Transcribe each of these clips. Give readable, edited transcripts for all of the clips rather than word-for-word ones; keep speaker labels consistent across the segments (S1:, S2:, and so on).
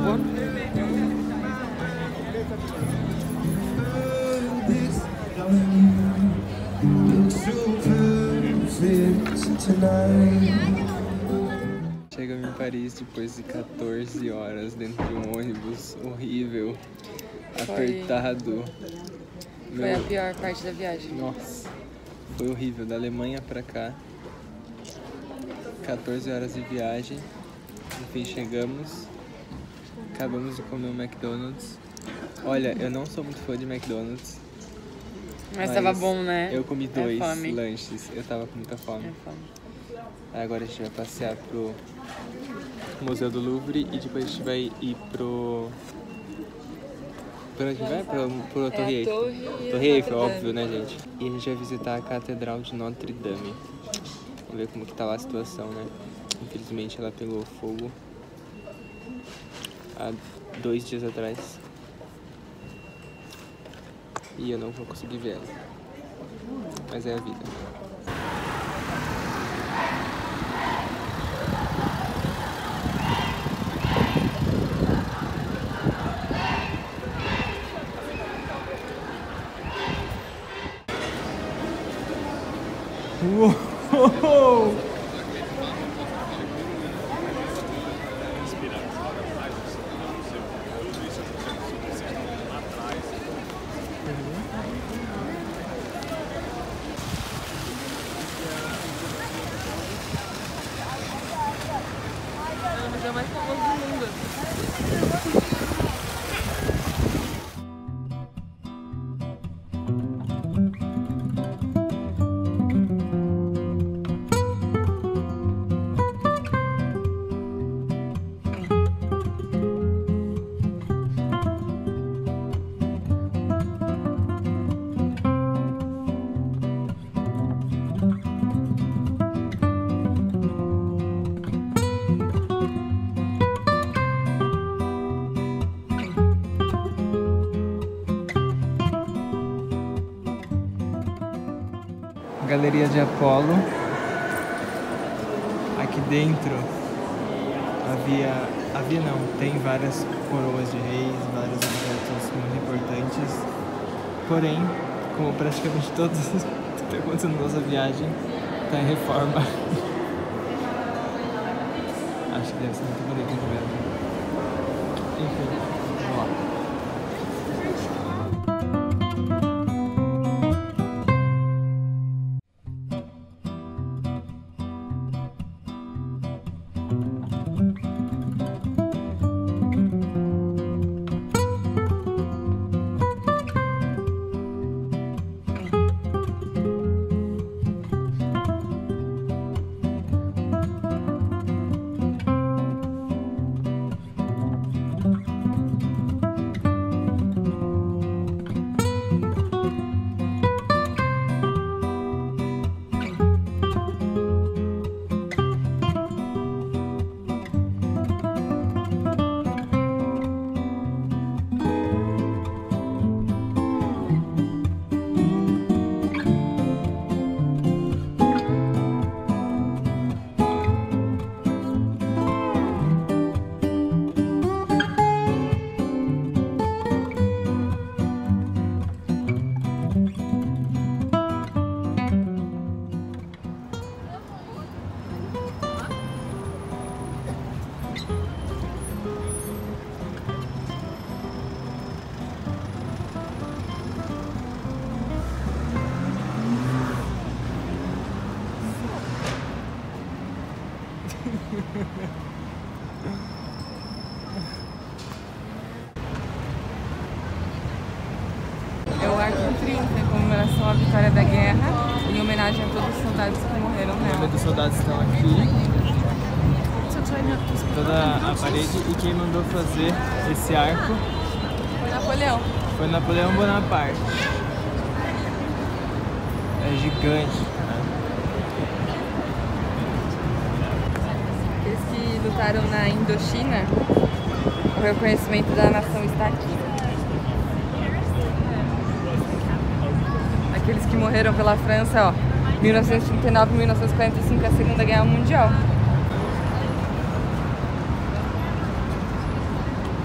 S1: favor. Chegamos em Paris depois de 14 horas dentro de um ônibus horrível, apertado.
S2: Foi a pior parte da viagem.
S1: Nossa, foi horrível. Da Alemanha pra cá, 14 horas de viagem. Enfim, chegamos. Acabamos de comer um McDonald's. Olha, eu não sou muito fã de McDonald's.
S2: Mas tava bom, né?
S1: Eu comi 2
S2: fome.
S1: lanches. Eu tava com muita fome.
S2: É fome.
S1: Agora a gente vai passear pro Museu do Louvre e depois a gente vai ir pro... Pra onde vai? Pro Torre Eiffel. Torre Eiffel, óbvio, né, gente? E a gente vai visitar a Catedral de Notre Dame. Vamos ver como que tá lá a situação, né? Infelizmente ela pegou fogo há 2 dias atrás. E eu não vou conseguir ver ela. Mas é a vida. Uou!
S2: É o museu mais famoso do mundo.
S1: Galeria de Apolo. Aqui dentro tem várias coroas de reis, vários objetos muito importantes. Porém, como praticamente todos que está acontecendo na nossa viagem, está em reforma. Acho que deve ser muito bonito mesmo. Enfim, vamos lá.
S2: É o Arco do Triunfo, em comemoração à vitória da guerra, em homenagem a todos os soldados que morreram nela.
S1: Os soldados estão aqui. Toda a parede. E quem mandou fazer esse arco
S2: Foi Napoleão.
S1: foi Napoleão Bonaparte. É gigante, né?
S2: Aqueles que lutaram na Indochina, o reconhecimento da nação está aqui. Aqueles que morreram pela França, ó, 1939 e 1945, a Segunda Guerra Mundial.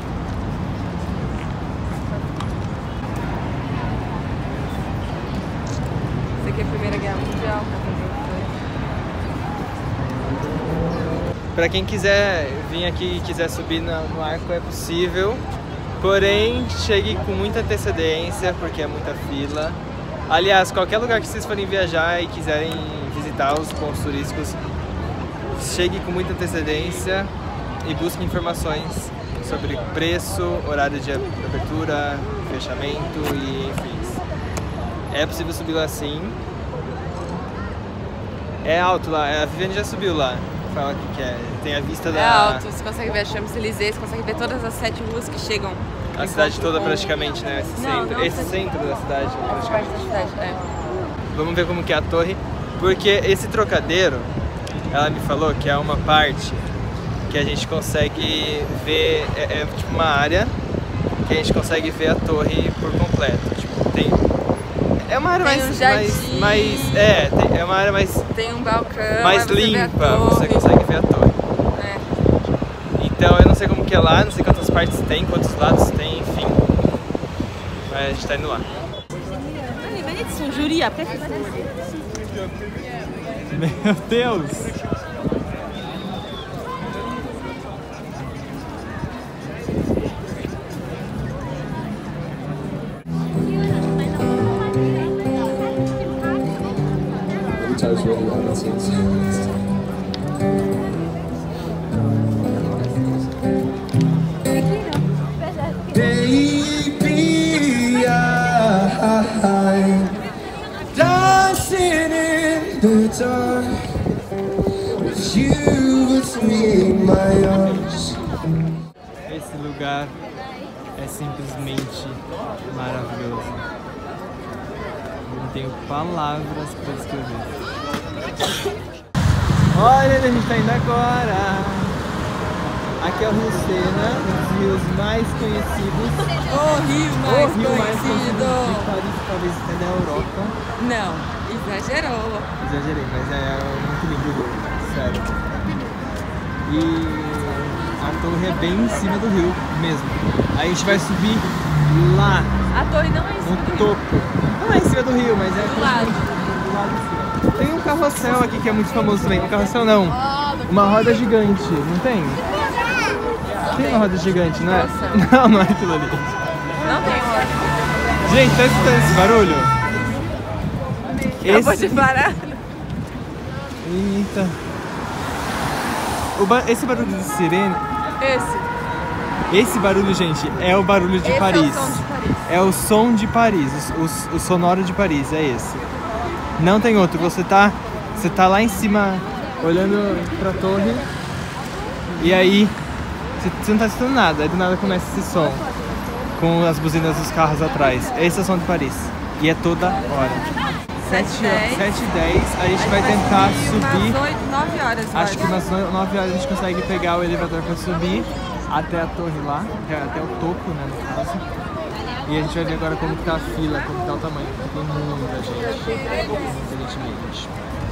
S1: Pra quem quiser vir aqui e quiser subir no arco é possível, porém chegue com muita antecedência porque é muita fila. Aliás, qualquer lugar que vocês forem viajar e quiserem visitar os pontos turísticos, chegue com muita antecedência e busque informações sobre preço, horário de abertura, fechamento e enfim. É possível subir lá sim. É alto lá, a Viviane já subiu lá. Fala que quer. Tem a vista da...
S2: É alto, você consegue ver a Champs-Élysées, você consegue ver todas as 7 ruas que chegam.
S1: A cidade toda praticamente, né? Esse centro da cidade praticamente.
S2: Da cidade, é.
S1: Vamos ver como que é a torre, porque esse trocadeiro, ela me falou que é uma parte que a gente consegue ver, é tipo uma área que a gente consegue ver a torre por completo. Tipo, tem... É uma área é uma área mais...
S2: Tem um balcão,
S1: mais limpa, você consegue ver a torre.
S2: É.
S1: Então eu não sei como que é lá, não sei quantas partes tem, quantos lados tem, enfim. Mas a gente tá indo lá. Meu Deus!
S3: Baby, I'm dancing in the dark with you between my arms.
S1: Esse lugar é simplesmente maravilhoso. Não tenho palavras para descrever. Olha onde a gente tá indo agora. Aqui é o Rio Sena, um dos rios mais conhecidos.
S2: O rio mais conhecido
S1: de Paris, talvez até da Europa.
S2: Não, exagerou.
S1: Exagerei, mas é muito lindo o rio, sério. E a torre é bem em cima do rio mesmo. Aí a gente vai subir lá.
S2: A torre não é em cima
S1: No topo. Não é em cima do rio, mas é
S2: do lado.
S1: Do lado de cima. Tem um carrossel aqui que é muito famoso também. Um carrossel não. Uma roda gigante, não tem? Tem uma roda gigante, não é? Não, não é aquilo ali.
S2: Não tem roda.
S1: Gente, tá escutando esse barulho?
S2: Acabou de parar.
S1: Eita. Esse barulho de sirene... Esse barulho, gente, é o barulho de Paris. É o som de Paris. O sonoro de Paris, é esse. Não tem outro. Você tá lá em cima, olhando pra torre. E aí, você não tá escutando nada. Aí do nada começa esse som. Com as buzinas dos carros atrás. Esse é o som de Paris. E é toda hora. 7h10, a gente vai tentar subir.
S2: Umas 9 horas.
S1: Acho que umas 9 horas a gente consegue pegar o elevador pra subir até a torre lá, até o topo, né, no caso. E a gente vai ver agora como que tá a fila, como que tá o tamanho, porque tem muita gente mesmo.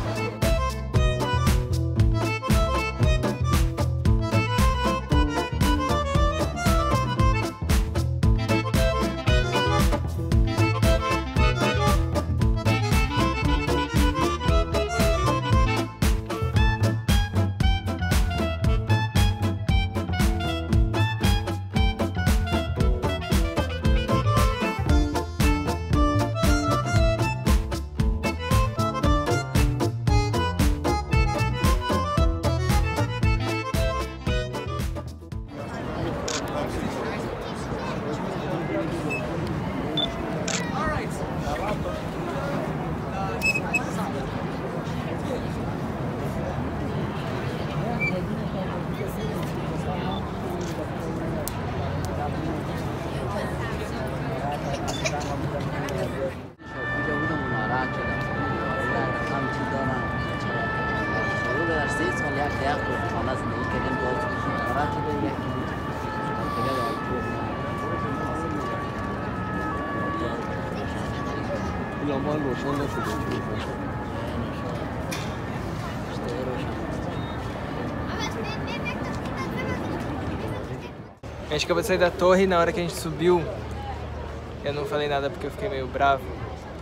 S1: A gente acabou de sair da torre e na hora que a gente subiu, eu não falei nada porque eu fiquei meio bravo.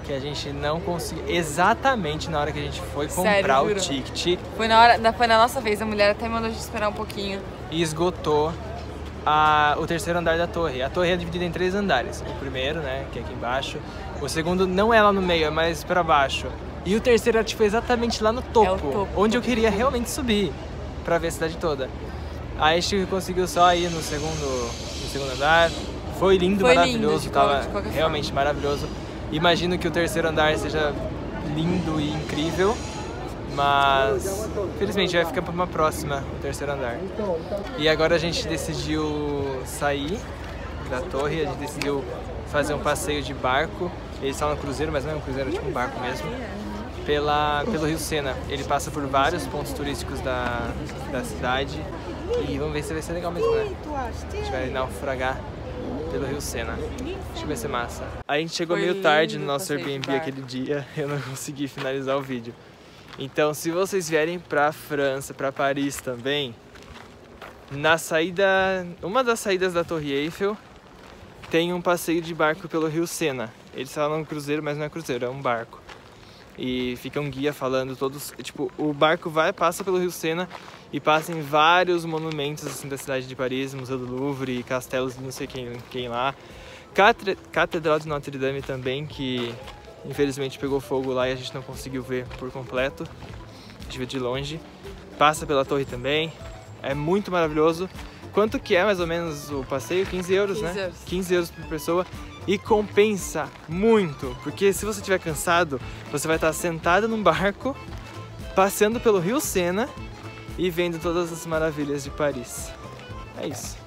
S1: que a gente não conseguiu, exatamente na hora que a gente foi comprar
S2: Sério,
S1: o
S2: juro.
S1: ticket.
S2: Foi na nossa vez, a mulher até mandou a gente esperar um pouquinho.
S1: E esgotou o terceiro andar da torre. A torre é dividida em 3 andares. O primeiro, né, que é aqui embaixo. O segundo não é lá no meio, é mais pra baixo. E o terceiro é tipo exatamente lá no topo, onde eu queria realmente subir pra ver a cidade toda. Aí a gente conseguiu só ir no segundo andar. Foi lindo, maravilhoso, tava realmente maravilhoso. Imagino que o terceiro andar seja lindo e incrível, mas infelizmente vai ficar para uma próxima, o terceiro andar. E agora a gente decidiu sair da torre, a gente decidiu fazer um passeio de barco. Eles falam cruzeiro, mas não é um cruzeiro, é tipo um barco mesmo. Pelo Rio Sena. Ele passa por vários pontos turísticos da cidade e vamos ver se vai ser legal mesmo, né? A gente vai naufragar pelo Rio Sena. Acho que vai ser massa. A gente chegou meio tarde no nosso Airbnb aquele dia, eu não consegui finalizar o vídeo. Então, se vocês vierem pra França, pra Paris também, na saída, uma das saídas da Torre Eiffel, tem um passeio de barco pelo Rio Sena. Eles falam cruzeiro, mas não é cruzeiro, é um barco. E fica um guia falando todos, tipo, o barco passa pelo Rio Sena e passa em vários monumentos assim da cidade de Paris, Museu do Louvre, castelos de não sei quem lá. Catedral de Notre Dame também, que infelizmente pegou fogo lá e a gente não conseguiu ver por completo. A gente viu de longe. Passa pela torre também. É muito maravilhoso. Quanto que é mais ou menos o passeio? 15 euros, 15 né? 15 euros por pessoa. E compensa muito, porque se você estiver cansado, você vai estar sentado num barco, passeando pelo Rio Sena e vendo todas as maravilhas de Paris. É isso.